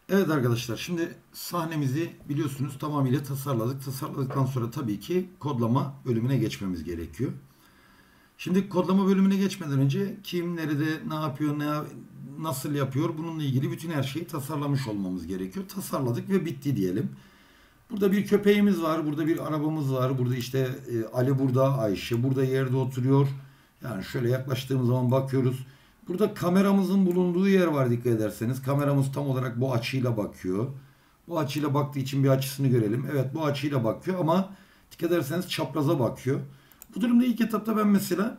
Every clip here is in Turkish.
Evet arkadaşlar, şimdi sahnemizi biliyorsunuz tamamıyla tasarladık. Tasarladıktan sonra tabii ki kodlama bölümüne geçmemiz gerekiyor. Şimdi kodlama bölümüne geçmeden önce kim nerede ne yapıyor, nasıl yapıyor, bununla ilgili bütün her şeyi tasarlamış olmamız gerekiyor. Tasarladık ve bitti diyelim. Burada bir köpeğimiz var, burada bir arabamız var, burada işte Ali burada, Ayşe burada yerde oturuyor. Yani şöyle yaklaştığımız zaman bakıyoruz. Burada kameramızın bulunduğu yer var, dikkat ederseniz. Kameramız tam olarak bu açıyla bakıyor. Bu açıyla baktığı için bir açısını görelim. Evet, bu açıyla bakıyor ama dikkat ederseniz çapraza bakıyor. Bu durumda ilk etapta ben mesela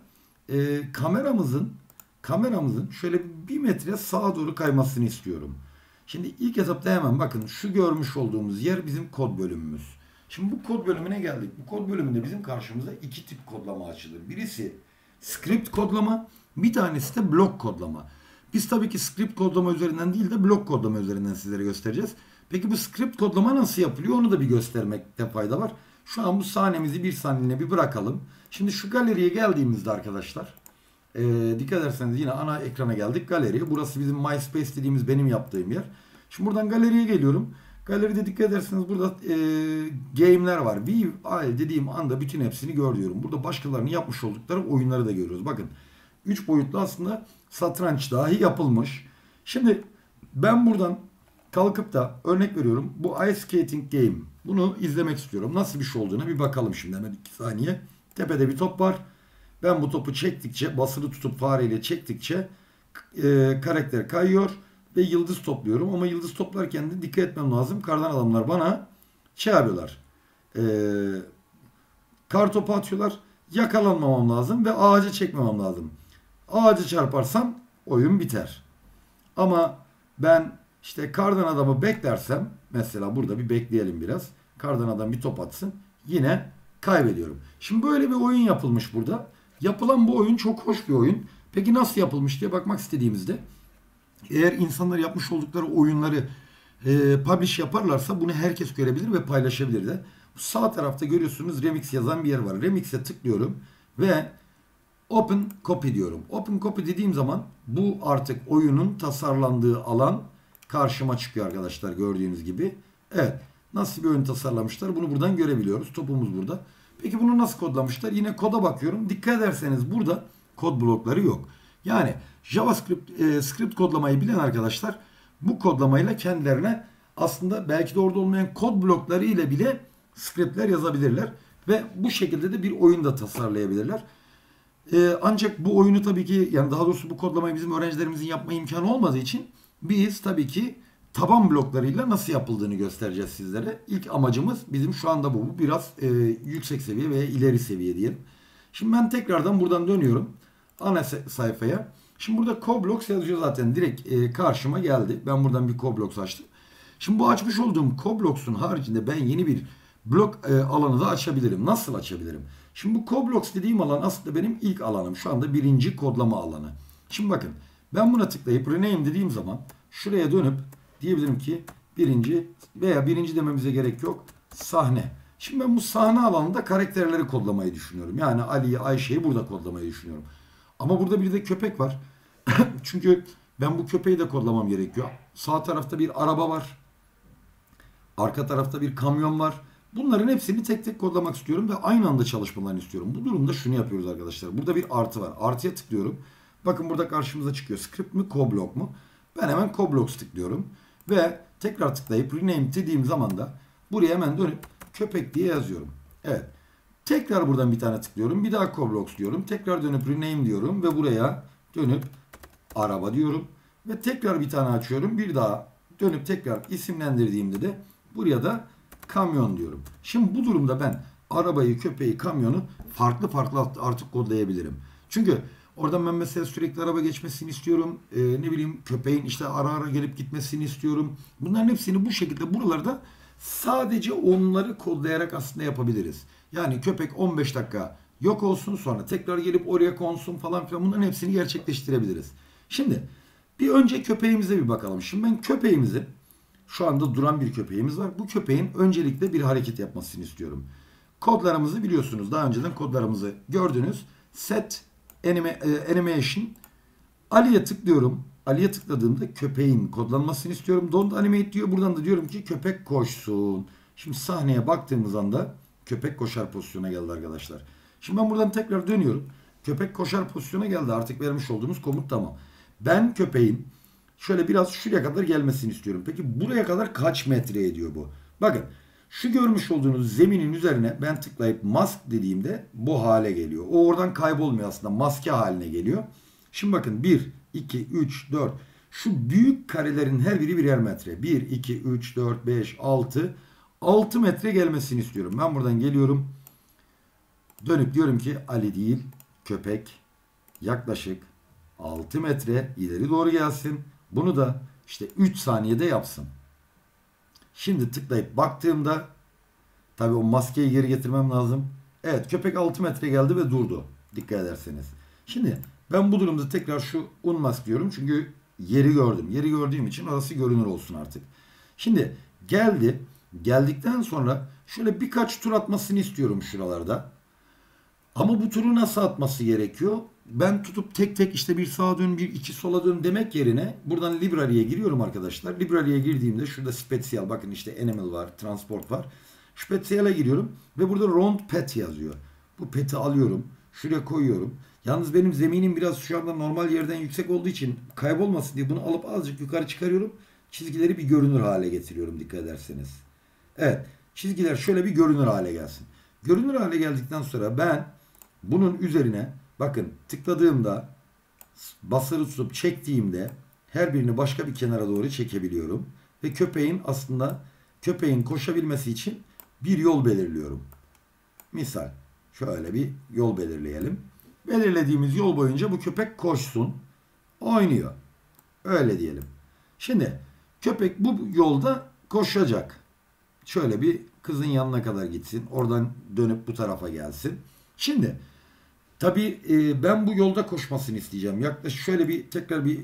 kameramızın şöyle bir metre sağa doğru kaymasını istiyorum. Şimdi ilk etapta hemen bakın, şu görmüş olduğumuz yer bizim kod bölümümüz. Şimdi bu kod bölümüne geldik. Bu kod bölümünde bizim karşımıza iki tip kodlama açılır. Birisi script kodlama, bir tanesi de blok kodlama. Biz tabii ki script kodlama üzerinden değil de blok kodlama üzerinden sizlere göstereceğiz. Peki bu script kodlama nasıl yapılıyor, onu da bir göstermekte fayda var. Şu an bu sahnemizi bir saniyeliğine bir bırakalım. Şimdi şu galeriye geldiğimizde arkadaşlar, dikkat ederseniz yine ana ekrana geldik, galeri. Burası bizim MySpace dediğimiz benim yaptığım yer. Şimdi buradan galeriye geliyorum. Galeride dikkat ederseniz burada game'ler var. Bir dediğim anda bütün hepsini görüyorum. Burada başkalarının yapmış oldukları oyunları da görüyoruz. Bakın 3 boyutlu aslında satranç dahi yapılmış. Şimdi ben buradan kalkıp da örnek veriyorum, bu Ice Skating Game. Bunu izlemek istiyorum. Nasıl bir şey olduğuna bir bakalım şimdi, hemen 2 saniye. Tepede bir top var. Ben bu topu çektikçe, basılı tutup fareyle çektikçe karakter kayıyor ve yıldız topluyorum. Ama yıldız toplarken de dikkat etmem lazım. Kardan adamlar bana şey yapıyorlar. E, Kar topu atıyorlar. Yakalanmamam lazım ve ağaca çekmemem lazım. Ağacı çarparsam oyun biter. Ama ben işte kardan adamı beklersem, mesela burada bir bekleyelim biraz. Kardan adam bir top atsın. Yine kaybediyorum. Şimdi böyle bir oyun yapılmış burada. Yapılan bu oyun çok hoş bir oyun. Peki nasıl yapılmış diye bakmak istediğimizde, eğer insanlar yapmış oldukları oyunları publish yaparlarsa bunu herkes görebilir ve paylaşabilir de. Sağ tarafta görüyorsunuz remix yazan bir yer var. Remix'e tıklıyorum ve Open Copy diyorum. Open Copy dediğim zaman bu artık oyunun tasarlandığı alan karşıma çıkıyor arkadaşlar, gördüğünüz gibi. Evet, nasıl bir oyun tasarlamışlar bunu buradan görebiliyoruz. Topumuz burada. Peki bunu nasıl kodlamışlar? Yine koda bakıyorum. Dikkat ederseniz burada kod blokları yok. Yani JavaScript script kodlamayı bilen arkadaşlar bu kodlamayla kendilerine aslında belki de orada olmayan kod blokları ile bile scriptler yazabilirler. Ve bu şekilde de bir oyun da tasarlayabilirler. Ancak bu oyunu tabii ki, yani daha doğrusu bu kodlamayı bizim öğrencilerimizin yapma imkanı olmadığı için biz tabii ki taban bloklarıyla nasıl yapıldığını göstereceğiz sizlere. İlk amacımız bizim şu anda bu. Bu biraz yüksek seviye veya ileri seviye diyelim. Şimdi ben tekrardan buradan dönüyorum ana sayfaya. Şimdi burada Coblox yazıyor zaten, direkt karşıma geldi. Ben buradan bir Coblox açtım. Şimdi bu açmış olduğum Coblox'un haricinde ben yeni bir blok alanı da açabilirim. Nasıl açabilirim? Şimdi bu Coblox dediğim alan aslında benim ilk alanım. Şu anda birinci kodlama alanı. Şimdi bakın, ben buna tıklayıp rename dediğim zaman şuraya dönüp diyebilirim ki birinci, veya birinci dememize gerek yok, sahne. Şimdi ben bu sahne alanında karakterleri kodlamayı düşünüyorum. Yani Ali'yi, Ayşe'yi burada kodlamayı düşünüyorum. Ama burada bir de köpek var. Çünkü ben bu köpeği de kodlamam gerekiyor. Sağ tarafta bir araba var. Arka tarafta bir kamyon var. Bunların hepsini tek tek kodlamak istiyorum ve aynı anda çalışmalarını istiyorum. Bu durumda şunu yapıyoruz arkadaşlar. Burada bir artı var. Artıya tıklıyorum. Bakın burada karşımıza çıkıyor. Script mi, Coblox mu? Ben hemen Coblox tıklıyorum. Ve tekrar tıklayıp rename dediğim zaman da buraya hemen dönüp köpek diye yazıyorum. Evet. Tekrar buradan bir tane tıklıyorum. Bir daha Coblox diyorum. Tekrar dönüp rename diyorum ve buraya dönüp araba diyorum. Ve tekrar bir tane açıyorum. Bir daha dönüp tekrar isimlendirdiğimde de buraya da kamyon diyorum. Şimdi bu durumda ben arabayı, köpeği, kamyonu farklı farklı artık kodlayabilirim. Çünkü oradan ben mesela sürekli araba geçmesini istiyorum. Ne bileyim, köpeğin işte ara ara gelip gitmesini istiyorum. Bunların hepsini bu şekilde buralarda sadece onları kodlayarak aslında yapabiliriz. Yani köpek 15 dakika yok olsun, sonra tekrar gelip oraya konsun falan filan, bunların hepsini gerçekleştirebiliriz. Şimdi bir önce köpeğimize bir bakalım. Şimdi ben köpeğimizi, şu anda duran bir köpeğimiz var. Bu köpeğin öncelikle bir hareket yapmasını istiyorum. Kodlarımızı biliyorsunuz. Daha önceden kodlarımızı gördünüz. Set animation. Ali'ye tıklıyorum. Ali'ye tıkladığımda köpeğin kodlanmasını istiyorum. Don't animate diyor. Buradan da diyorum ki köpek koşsun. Şimdi sahneye baktığımız anda köpek koşar pozisyona geldi arkadaşlar. Şimdi ben buradan tekrar dönüyorum. Köpek koşar pozisyona geldi. Artık vermiş olduğumuz komut tamam. Ben köpeğin şöyle biraz şuraya kadar gelmesini istiyorum. Peki buraya kadar kaç metre ediyor bu? Bakın şu görmüş olduğunuz zeminin üzerine ben tıklayıp mask dediğimde bu hale geliyor. O oradan kaybolmuyor aslında. Maske haline geliyor. Şimdi bakın 1, 2, 3, 4. Şu büyük karelerin her biri birer metre. 1, 2, 3, 4, 5, 6. 6 metre gelmesini istiyorum. Ben buradan geliyorum. Dönüp diyorum ki Ali değil köpek yaklaşık 6 metre ileri doğru gelsin. Bunu da işte 3 saniyede yapsın. Şimdi tıklayıp baktığımda tabii o maskeyi geri getirmem lazım. Evet köpek 6 metre geldi ve durdu. Dikkat ederseniz. Şimdi ben bu durumda tekrar şu unmask diyorum. Çünkü yeri gördüm. Yeri gördüğüm için orası görünür olsun artık. Şimdi geldi. Geldikten sonra şöyle birkaç tur atmasını istiyorum şuralarda. Ama bu turu nasıl atması gerekiyor? Ben tutup tek tek işte bir sağa dön, bir iki sola dön demek yerine buradan Library'e giriyorum arkadaşlar. Library'e girdiğimde şurada Special, bakın işte Animal var, Transport var. Special'e giriyorum ve burada Round Pet yazıyor. Bu pet'i alıyorum, şuraya koyuyorum. Yalnız benim zeminim biraz şu anda normal yerden yüksek olduğu için kaybolmasın diye bunu alıp azıcık yukarı çıkarıyorum. Çizgileri bir görünür hale getiriyorum dikkat ederseniz. Evet, çizgiler şöyle bir görünür hale gelsin. Görünür hale geldikten sonra ben bunun üzerine bakın tıkladığımda basılı tutup çektiğimde her birini başka bir kenara doğru çekebiliyorum. Ve köpeğin aslında köpeğin koşabilmesi için bir yol belirliyorum. Misal şöyle bir yol belirleyelim. Belirlediğimiz yol boyunca bu köpek koşsun. Oynuyor. Öyle diyelim. Şimdi köpek bu yolda koşacak. Şöyle bir kızın yanına kadar gitsin. Oradan dönüp bu tarafa gelsin. Şimdi tabii ben bu yolda koşmasını isteyeceğim. Yaklaşık şöyle bir tekrar bir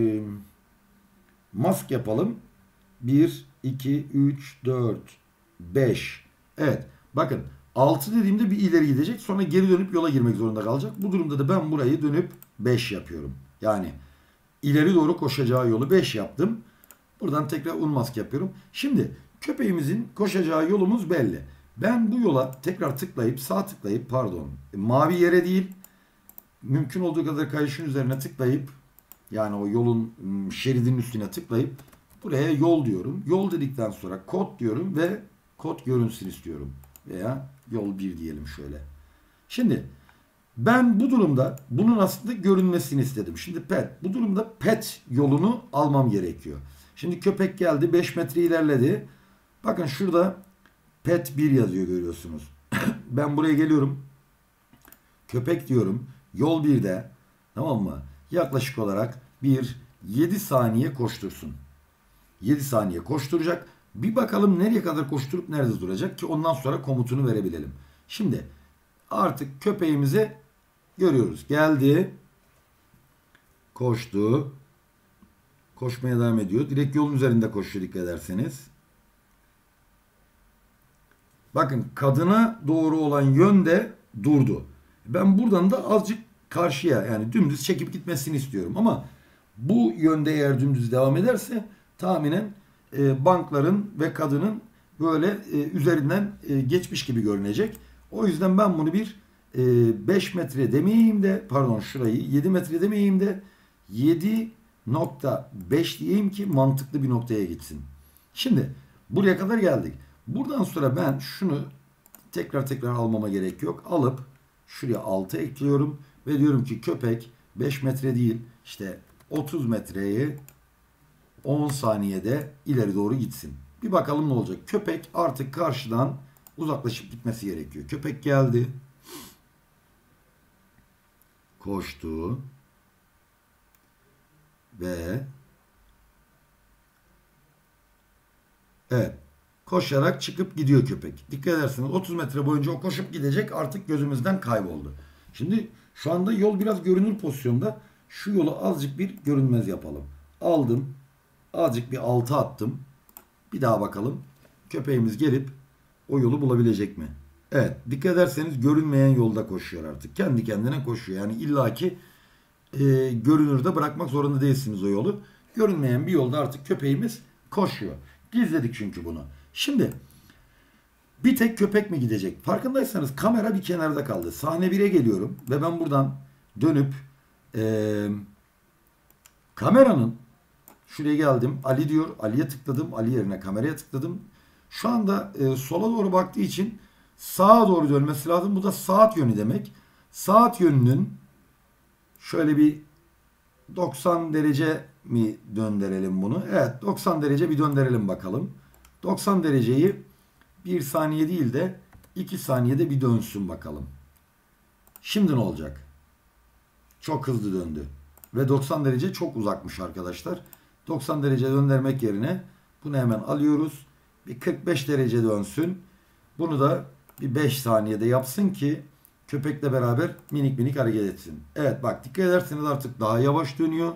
mask yapalım. 1, 2, 3, 4, 5. Evet. Bakın 6 dediğimde bir ileri gidecek. Sonra geri dönüp yola girmek zorunda kalacak. Bu durumda da ben burayı dönüp 5 yapıyorum. Yani ileri doğru koşacağı yolu 5 yaptım. Buradan tekrar unmask yapıyorum. Şimdi köpeğimizin koşacağı yolumuz belli. Ben bu yola tekrar tıklayıp sağ tıklayıp pardon mavi yere değil mümkün olduğu kadar kayışın üzerine tıklayıp yani o yolun şeridinin üstüne tıklayıp buraya yol diyorum. Yol dedikten sonra kod diyorum ve kod görünsün istiyorum. Veya yol 1 diyelim şöyle. Şimdi ben bu durumda bunun aslında görünmesini istedim. Şimdi pet. Bu durumda pet yolunu almam gerekiyor. Şimdi köpek geldi 5 metre ilerledi. Bakın şurada pet 1 yazıyor görüyorsunuz. Ben buraya geliyorum. Köpek diyorum. Yol 1'de tamam mı? Yaklaşık olarak 7 saniye koştursun. 7 saniye koşturacak. Bir bakalım nereye kadar koşturup nerede duracak ki ondan sonra komutunu verebilelim. Şimdi artık köpeğimizi görüyoruz. Geldi. Koştu. Koşmaya devam ediyor. Direkt yolun üzerinde koşuyor dikkat ederseniz. Bakın kadına doğru olan yönde durdu. Ben buradan da azıcık karşıya yani dümdüz çekip gitmesini istiyorum. Ama bu yönde eğer dümdüz devam ederse tahminen bankların ve kadının böyle üzerinden geçmiş gibi görünecek. O yüzden ben bunu bir 5 metre demeyeyim de pardon şurayı 7 metre demeyeyim de 7,5 diyeyim ki mantıklı bir noktaya gitsin. Şimdi buraya kadar geldik. Buradan sonra ben şunu tekrar almama gerek yok. Alıp şuraya 6 ekliyorum ve diyorum ki köpek 5 metre değil işte 30 metreyi 10 saniyede ileri doğru gitsin. Bir bakalım ne olacak. Köpek artık karşıdan uzaklaşıp gitmesi gerekiyor. Köpek geldi. Koştu. Ve evet. Koşarak çıkıp gidiyor köpek. Dikkat ederseniz 30 metre boyunca o koşup gidecek artık gözümüzden kayboldu. Şimdi şu anda yol biraz görünür pozisyonda. Şu yolu azıcık bir görünmez yapalım. Aldım. Azıcık bir alta attım. Bir daha bakalım. Köpeğimiz gelip o yolu bulabilecek mi? Evet. Dikkat ederseniz görünmeyen yolda koşuyor artık. Kendi kendine koşuyor. Yani illaki görünürde bırakmak zorunda değilsiniz o yolu. Görünmeyen bir yolda artık köpeğimiz koşuyor. Gizledik çünkü bunu. Şimdi bir tek köpek mi gidecek? Farkındaysanız kamera bir kenarda kaldı. Sahne 1'e geliyorum ve ben buradan dönüp kameranın şuraya geldim. Ali diyor. Ali'ye tıkladım. Ali yerine kameraya tıkladım. Şu anda sola doğru baktığı için sağa doğru dönmesi lazım. Bu da saat yönü demek. Saat yönünün şöyle bir 90 derece mi döndürelim bunu? Evet, 90 derece bir döndürelim bakalım. 90 dereceyi 1 saniye değil de 2 saniyede bir dönsün bakalım. Şimdi ne olacak? Çok hızlı döndü. Ve 90 derece çok uzakmış arkadaşlar. 90 derece döndürmek yerine bunu hemen alıyoruz. Bir 45 derece dönsün. Bunu da bir 5 saniyede yapsın ki köpekle beraber minik minik hareket etsin. Evet, bak dikkat ederseniz artık daha yavaş dönüyor.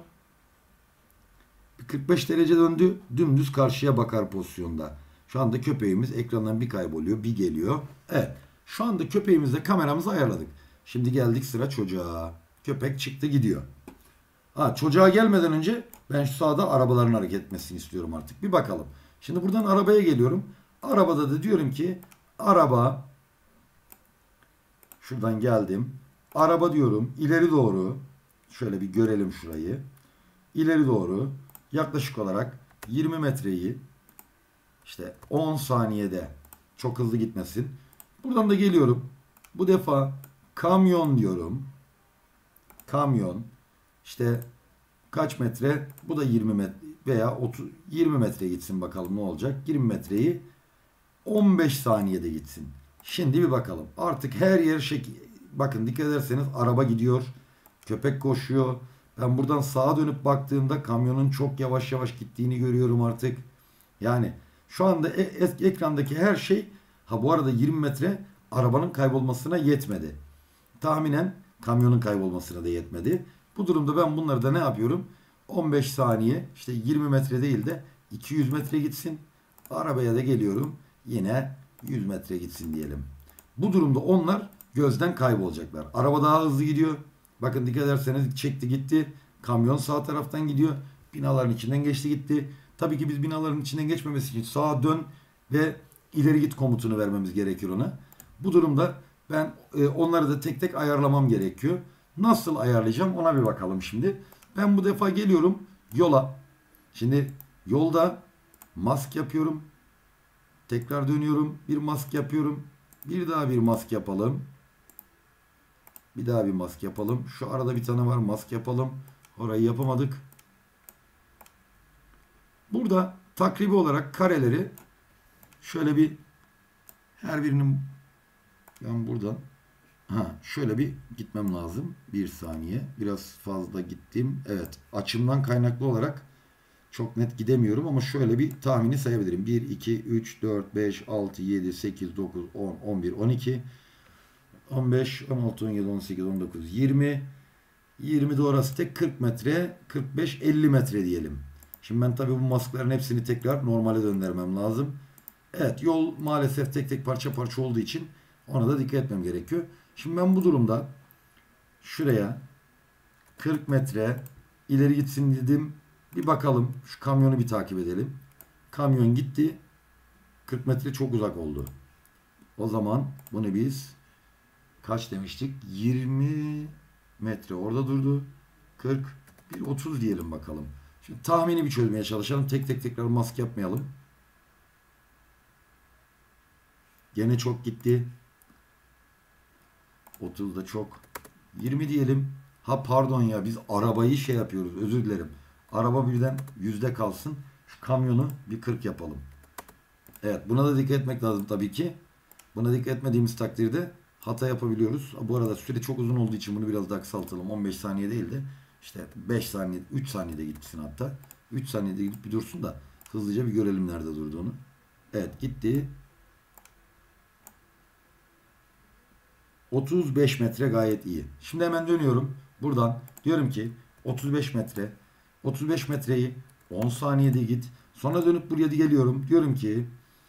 45 derece döndü. Dümdüz karşıya bakar pozisyonda. Şu anda köpeğimiz ekrandan bir kayboluyor, bir geliyor. Evet. Şu anda köpeğimizle kameramızı ayarladık. Şimdi geldik sıra çocuğa. Köpek çıktı gidiyor. Çocuğa gelmeden önce ben şu sağda arabaların hareket etmesini istiyorum artık. Bir bakalım. Şimdi buradan arabaya geliyorum. Arabada da diyorum ki araba, şuradan geldim. Araba diyorum ileri doğru. Şöyle bir görelim şurayı. İleri doğru yaklaşık olarak 20 metreyi işte 10 saniyede, çok hızlı gitmesin. Buradan da geliyorum. Bu defa kamyon diyorum. Kamyon işte kaç metre? Bu da 20 metre veya 30, 20 metre gitsin bakalım ne olacak. 20 metreyi 15 saniyede gitsin. Şimdi bir bakalım. Artık her yer şekil. Bakın dikkat ederseniz araba gidiyor. Köpek koşuyor. Ben buradan sağa dönüp baktığımda kamyonun çok yavaş yavaş gittiğini görüyorum artık. Yani şu anda ekrandaki her şey, bu arada 20 metre arabanın kaybolmasına yetmedi. Tahminen kamyonun kaybolmasına da yetmedi. Bu durumda ben bunları da ne yapıyorum? 15 saniye işte 20 metre değil de 200 metre gitsin. Arabaya da geliyorum. Yine 100 metre gitsin diyelim. Bu durumda onlar gözden kaybolacaklar. Araba daha hızlı gidiyor. Bakın dikkat ederseniz çekti gitti. Kamyon sağ taraftan gidiyor. Binaların içinden geçti gitti. Tabii ki biz binaların içinden geçmemesi için sağa dön ve ileri git komutunu vermemiz gerekir ona. Bu durumda ben onları da tek tek ayarlamam gerekiyor. Nasıl ayarlayacağım ona bir bakalım şimdi. Ben bu defa geliyorum yola. Şimdi yolda mask yapıyorum. Tekrar dönüyorum. Bir mask yapıyorum. Bir daha bir mask yapalım. Bir daha bir mask yapalım. Şu arada bir tane var, mask yapalım. Orayı yapamadık. Burada takribi olarak kareleri şöyle bir, her birinin, ben buradan şöyle bir gitmem lazım. Bir saniye. Biraz fazla gittim. Evet. Açımdan kaynaklı olarak çok net gidemiyorum ama şöyle bir tahmini sayabilirim. 1, 2, 3, 4, 5, 6, 7, 8, 9, 10, 11, 12, 15, 16, 17, 18, 19, 20. 20 de orası tek 40 metre. 45, 50 metre diyelim. Şimdi ben tabii bu maskların hepsini tekrar normale döndürmem lazım. Evet, yol maalesef tek tek parça parça olduğu için ona da dikkat etmem gerekiyor. Şimdi ben bu durumda şuraya 40 metre ileri gitsin dedim. Bir bakalım, şu kamyonu bir takip edelim. Kamyon gitti. 40 metre çok uzak oldu. O zaman bunu biz kaç demiştik? 20 metre orada durdu. 40, bir 30 diyelim bakalım. Şimdi tahmini bir çözmeye çalışalım. Tek tek tekrar maske yapmayalım. Gene çok gitti. 30 da çok. 20 diyelim. Pardon ya, biz arabayı şey yapıyoruz. Özür dilerim. Araba birden yüzde kalsın. Şu kamyonu bir 40 yapalım. Evet, buna da dikkat etmek lazım tabii ki. Buna dikkat etmediğimiz takdirde hata yapabiliyoruz. Bu arada süre çok uzun olduğu için bunu biraz daha kısaltalım. 15 saniye değil de işte 5 saniye, 3 saniyede gitsin hatta. 3 saniyede gidip bir dursun da hızlıca bir görelim nerede durduğunu. Evet, gitti. 35 metre gayet iyi. Şimdi hemen dönüyorum. Buradan diyorum ki 35 metre. 35 metreyi 10 saniyede git. Sonra dönüp buraya geliyorum. Diyorum ki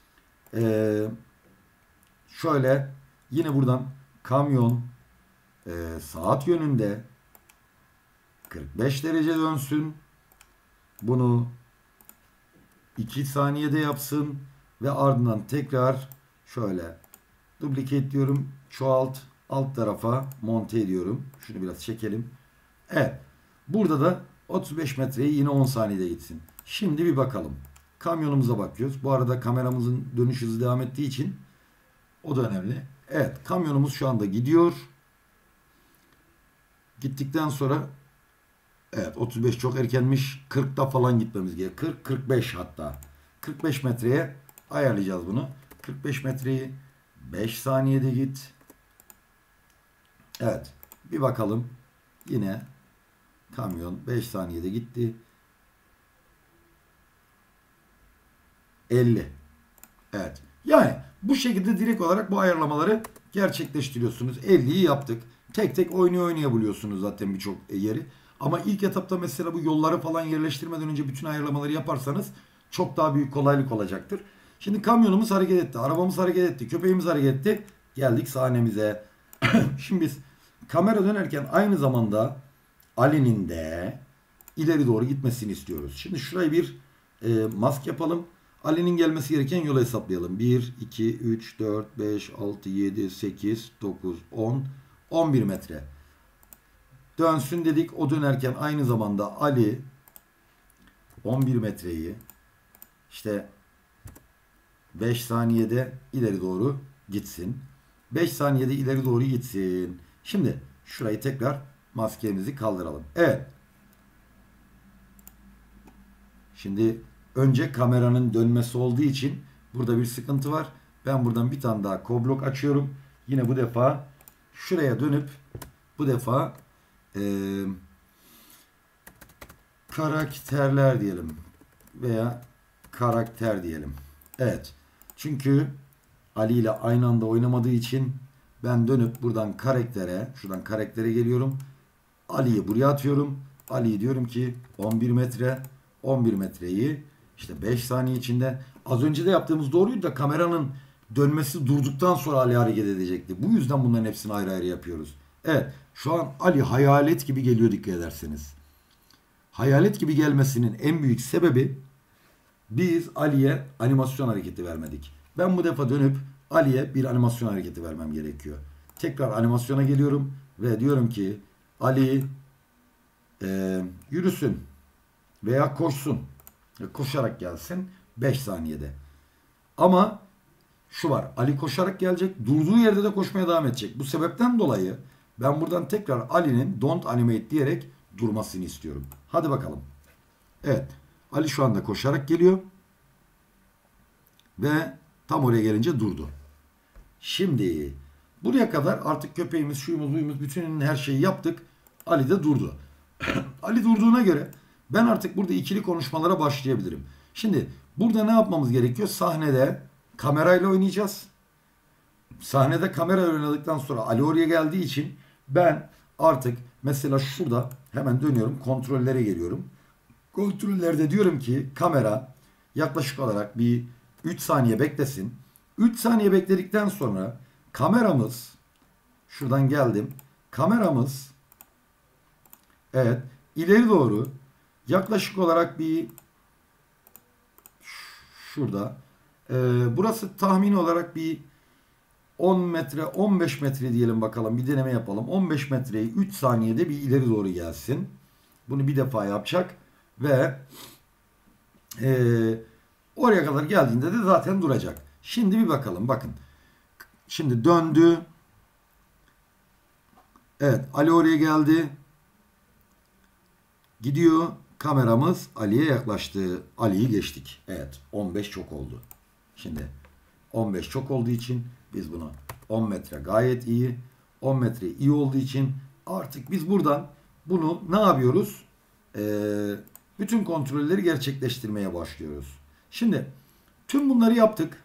şöyle yine buradan kamyon saat yönünde 45 derece dönsün. Bunu 2 saniyede yapsın ve ardından tekrar şöyle duplicate diyorum. Çoğalt, alt tarafa monte ediyorum. Şunu biraz çekelim. Evet. Burada da 35 metreyi yine 10 saniyede gitsin. Şimdi bir bakalım. Kamyonumuza bakıyoruz. Bu arada kameramızın dönüş hızı devam ettiği için o da önemli. Evet. Kamyonumuz şu anda gidiyor. Gittikten sonra evet 35 çok erkenmiş. 40'ta falan gitmemiz gerekiyor. 40-45 hatta. 45 metreye ayarlayacağız bunu. 45 metreyi 5 saniyede git. Evet. Bir bakalım. Yine kamyon 5 saniyede gitti. 50. Evet. Yani bu şekilde direkt olarak bu ayarlamaları gerçekleştiriyorsunuz. 50'yi yaptık. Tek tek oynayabiliyorsunuz zaten birçok yeri. Ama ilk etapta mesela bu yolları falan yerleştirmeden önce bütün ayarlamaları yaparsanız çok daha büyük kolaylık olacaktır. Şimdi kamyonumuz hareket etti. Arabamız hareket etti. Köpeğimiz hareket etti. Geldik sahnemize. Şimdi biz kamera dönerken aynı zamanda Ali'nin de ileri doğru gitmesini istiyoruz. Şimdi şurayı bir mask yapalım. Ali'nin gelmesi gereken yolu hesaplayalım. 1, 2, 3, 4, 5, 6, 7, 8, 9, 10, 11 metre. Dönsün dedik. O dönerken aynı zamanda Ali 11 metreyi işte 5 saniyede ileri doğru gitsin. 5 saniyede ileri doğru gitsin. Şimdi şurayı tekrar maskemizi kaldıralım. Evet. Şimdi önce kameranın dönmesi olduğu için burada bir sıkıntı var. Ben buradan bir tane daha coblok açıyorum. Yine bu defa şuraya dönüp bu defa karakterler diyelim veya karakter diyelim. Evet. Çünkü Ali ile aynı anda oynamadığı için ben dönüp buradan şuradan karaktere geliyorum. Ali'yi buraya atıyorum. Ali'yi diyorum ki 11 metre. 11 metreyi işte 5 saniye içinde, az önce de yaptığımız doğruydu da kameranın dönmesi durduktan sonra Ali hareket edecekti. Bu yüzden bunların hepsini ayrı ayrı yapıyoruz. Evet, şu an Ali hayalet gibi geliyor, dikkat ederseniz. Hayalet gibi gelmesinin en büyük sebebi biz Ali'ye animasyon hareketi vermedik. Ben bu defa dönüp Ali'ye bir animasyon hareketi vermem gerekiyor. Tekrar animasyona geliyorum ve diyorum ki Ali yürüsün veya koşsun. Koşarak gelsin 5 saniyede. Ama şu var. Ali koşarak gelecek. Durduğu yerde de koşmaya devam edecek. Bu sebepten dolayı ben buradan tekrar Ali'nin don't animate diyerek durmasını istiyorum. Hadi bakalım. Evet. Ali şu anda koşarak geliyor. Ve tam oraya gelince durdu. Şimdi buraya kadar artık köpeğimiz, şuyumuz, buyumuz, bütün her şeyi yaptık. Ali de durdu. Ali durduğuna göre ben artık burada ikili konuşmalara başlayabilirim. Şimdi burada ne yapmamız gerekiyor? Sahnede kamerayla oynayacağız. Sahnede kamera oynadıktan sonra Ali oraya geldiği için ben artık mesela şurada hemen dönüyorum. Kontrollere geliyorum. Kontrollerde diyorum ki kamera yaklaşık olarak bir 3 saniye beklesin. 3 saniye bekledikten sonra kameramız, şuradan geldim. Kameramız evet ileri doğru yaklaşık olarak bir şurada burası tahmini olarak bir 10 metre 15 metre diyelim, bakalım bir deneme yapalım. 15 metreyi 3 saniyede bir ileri doğru gelsin. Bunu bir defa yapacak ve oraya kadar geldiğinde de zaten duracak. Şimdi bir bakalım, bakın. Şimdi döndü. Evet, Ali oraya geldi. Gidiyor. Kameramız Ali'ye yaklaştı. Ali'yi geçtik. Evet, 15 çok oldu. Şimdi 15 çok olduğu için biz bunu 10 metre gayet iyi. 10 metre iyi olduğu için artık biz buradan bunu ne yapıyoruz? Bütün kontrolleri gerçekleştirmeye başlıyoruz. Şimdi tüm bunları yaptık.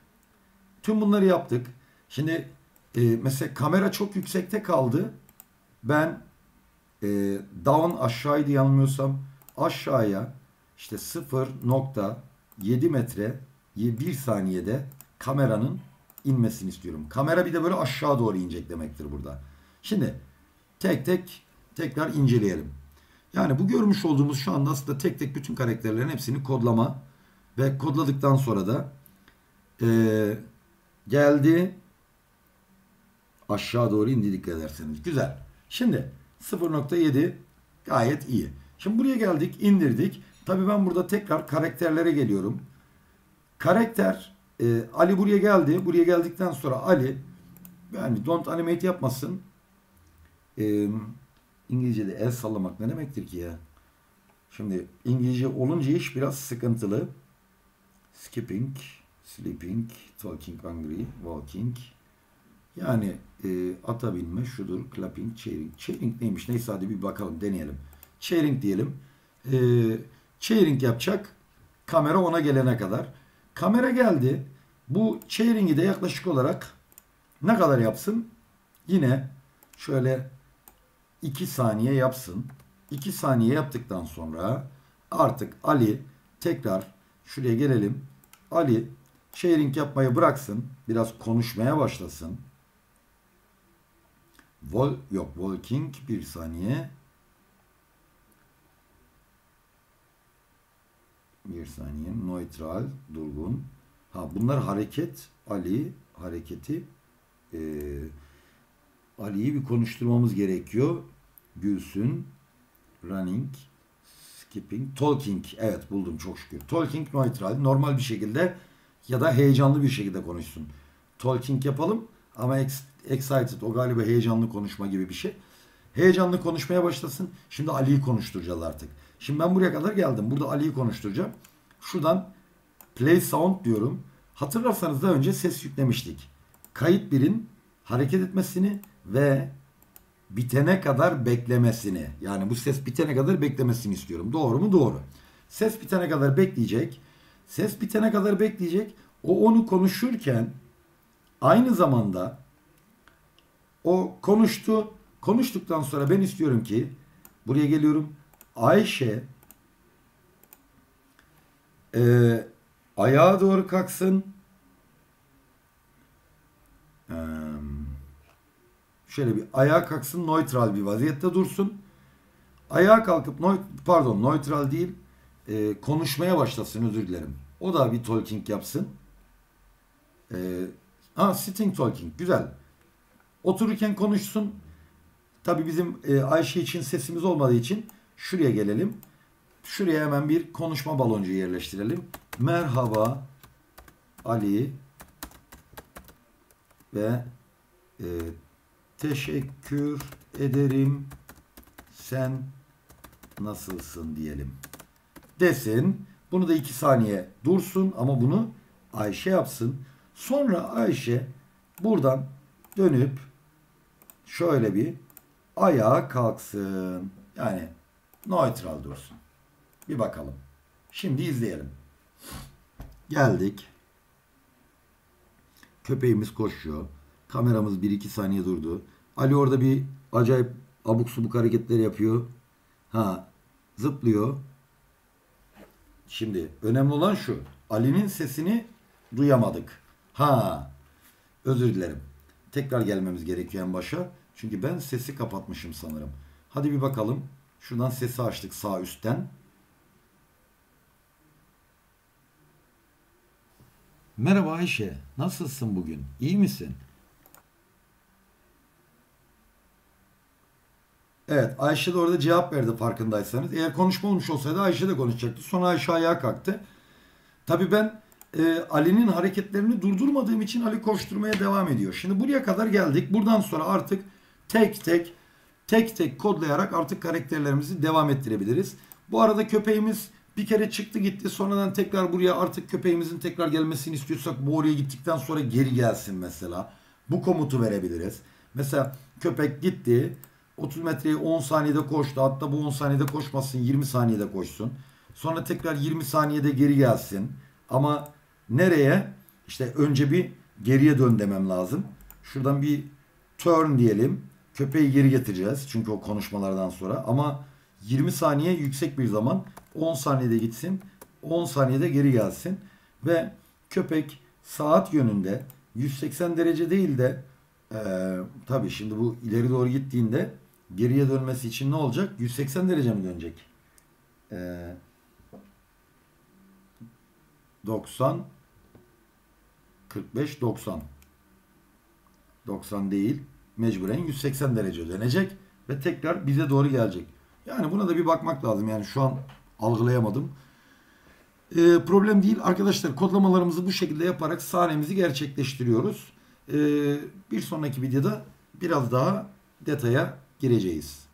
Şimdi mesela kamera çok yüksekte kaldı. Ben down aşağıydı yanılmıyorsam, aşağıya işte 0,7 metre 1 saniyede kameranın inmesini istiyorum. Kamera bir de böyle aşağı doğru inecek demektir burada. Şimdi tek tek tekrar inceleyelim. Yani bu görmüş olduğumuz şu anda aslında tek tek bütün karakterlerin hepsini kodlama ve kodladıktan sonra da geldi aşağı doğru indi dikkat ederseniz. Güzel. Şimdi 0.7 gayet iyi. Şimdi buraya geldik, indirdik. Tabii ben burada tekrar karakterlere geliyorum. Karakter Ali buraya geldi. Buraya geldikten sonra Ali yani don't animate yapmasın. İngilizce'de el sallamak ne demektir ki ya? Şimdi İngilizce olunca iş biraz sıkıntılı. Skipping, sleeping, talking angry, walking. Yani ata binme şudur, clapping, cheering. Cheering neymiş? Neyse hadi bir bakalım, deneyelim. Cheering diyelim. Cheering yapacak. Kamera ona gelene kadar. Kamera geldi. Bu cheering'i de yaklaşık olarak ne kadar yapsın? Yine şöyle 2 saniye yapsın. 2 saniye yaptıktan sonra artık Ali tekrar şuraya gelelim. Ali cheering yapmayı bıraksın. Biraz konuşmaya başlasın. Walking bir saniye. Bir saniye. Neutral, durgun. Ha bunlar hareket. Ali hareketi. Ali'yi bir konuşturmamız gerekiyor. Gülsün. Running. Skipping. Talking. Evet buldum çok şükür. Talking neutral. Normal bir şekilde ya da heyecanlı bir şekilde konuşsun. Talking yapalım ama excited o galiba heyecanlı konuşma gibi bir şey. Heyecanlı konuşmaya başlasın. Şimdi Ali'yi konuşturacağız artık. Şimdi ben buraya kadar geldim. Burada Ali'yi konuşturacağım. Şuradan play sound diyorum. Hatırlarsanız da önce ses yüklemiştik. Kayıt 1'in hareket etmesini ve bitene kadar beklemesini. Yani bu ses bitene kadar beklemesini istiyorum. Doğru mu? Doğru. Ses bitene kadar bekleyecek. Ses bitene kadar bekleyecek. O onu konuşurken aynı zamanda o konuştu. Konuştuktan sonra ben istiyorum ki buraya geliyorum. Ayşe ayağa doğru kalksın. Şöyle bir ayağa kalksın. Neutral bir vaziyette dursun. Ayağa kalkıp neutral değil konuşmaya başlasın, özür dilerim. O da bir talking yapsın. Sitting talking. Güzel. Otururken konuşsun. Tabii bizim Ayşe için sesimiz olmadığı için şuraya gelelim. Şuraya hemen bir konuşma baloncuğu yerleştirelim. Merhaba Ali ve teşekkür ederim. Sen nasılsın diyelim. Desin. Bunu da 2 saniye dursun ama bunu Ayşe yapsın. Sonra Ayşe buradan dönüp şöyle bir ayağa kalksın. Yani neutral dursun. Bir bakalım. Şimdi izleyelim. Geldik. Köpeğimiz koşuyor. Kameramız 1-2 saniye durdu. Ali orada bir acayip abuk subuk hareketler yapıyor. Zıplıyor. Şimdi önemli olan şu. Ali'nin sesini duyamadık. Özür dilerim. Tekrar gelmemiz gerekiyor en başa. Çünkü ben sesi kapatmışım sanırım. Hadi bir bakalım. Şuradan sesi açtık sağ üstten. Merhaba Ayşe. Nasılsın bugün? İyi misin? Evet, Ayşe de orada cevap verdi farkındaysanız. Eğer konuşma olmuş olsaydı Ayşe de konuşacaktı. Sonra Ayşe ayağa kalktı. Tabii ben Ali'nin hareketlerini durdurmadığım için Ali koşturmaya devam ediyor. Şimdi buraya kadar geldik. Buradan sonra artık tek tek kodlayarak artık karakterlerimizi devam ettirebiliriz. Bu arada köpeğimiz bir kere çıktı gitti. Sonradan tekrar buraya artık köpeğimizin tekrar gelmesini istiyorsak bu oraya gittikten sonra geri gelsin mesela. Bu komutu verebiliriz. Mesela köpek gitti. 30 metreyi 10 saniyede koştu. Hatta bu 10 saniyede koşmasın, 20 saniyede koşsun. Sonra tekrar 20 saniyede geri gelsin. Ama nereye? İşte önce bir geriye dön demem lazım. Şuradan bir turn diyelim. Köpeği geri getireceğiz. Çünkü o konuşmalardan sonra. Ama 20 saniye yüksek bir zaman. 10 saniyede gitsin. 10 saniyede geri gelsin. Ve köpek saat yönünde 180 derece değil de tabii şimdi bu ileri doğru gittiğinde Geriye dönmesi için ne olacak? 180 derece mi dönecek? 90, 45, 90. 90 değil. Mecburen 180 derece dönecek ve tekrar bize doğru gelecek. Yani buna da bir bakmak lazım. Yani şu an algılayamadım. Problem değil. Arkadaşlar kodlamalarımızı bu şekilde yaparak sahnemizi gerçekleştiriyoruz. Bir sonraki videoda biraz daha detaya gireceğiz.